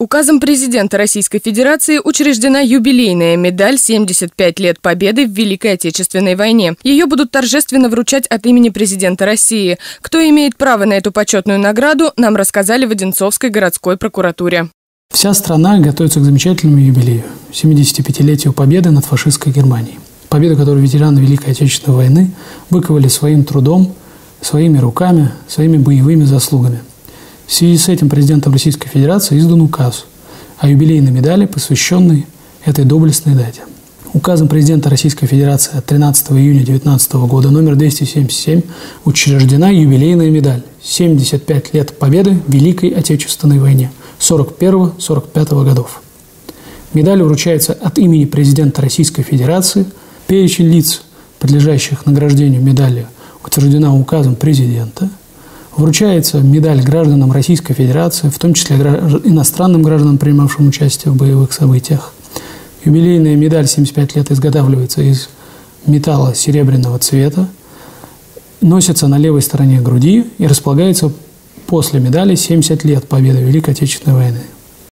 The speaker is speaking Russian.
Указом президента Российской Федерации учреждена юбилейная медаль «75 лет Победы в Великой Отечественной войне». Ее будут торжественно вручать от имени президента России. Кто имеет право на эту почетную награду, нам рассказали в Одинцовской городской прокуратуре. Вся страна готовится к замечательному юбилею – 75-летию Победы над фашистской Германией. Победу, которую ветераны Великой Отечественной войны выковали своим трудом, своими руками, своими боевыми заслугами. В связи с этим президентом Российской Федерации издан указ о юбилейной медали, посвященной этой доблестной дате. Указом президента Российской Федерации от 13 июня 2019 года номер 277 учреждена юбилейная медаль «75 лет Победы в Великой Отечественной войне» 41-45 годов. Медаль вручается от имени президента Российской Федерации. Перечень лиц, подлежащих награждению медалью, утверждена указом президента. Вручается медаль гражданам Российской Федерации, в том числе иностранным гражданам, принимавшим участие в боевых событиях. Юбилейная медаль 75 лет изготавливается из металла серебряного цвета, носится на левой стороне груди и располагается после медали 70 лет Победы в Великой Отечественной войны.